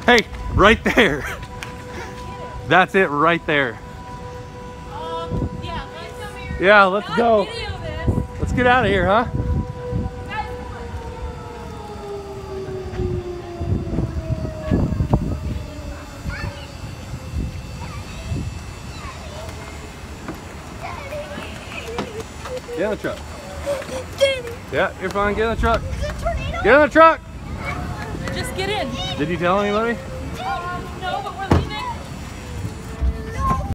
Hey, right there. That's it right there. Yeah, let's come here. Yeah, let's go. Video this. Let's get out of here, huh? Guys, Get in the truck. Daddy, Yeah, you're fine. Get in the truck. there's a tornado. Get in the truck. just get in. Did you tell anybody?